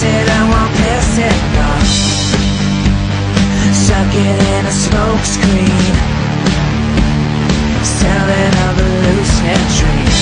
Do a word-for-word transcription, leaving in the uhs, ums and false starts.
said I won't piss it off, stuck it in a smoke screen, selling of a loose head dream.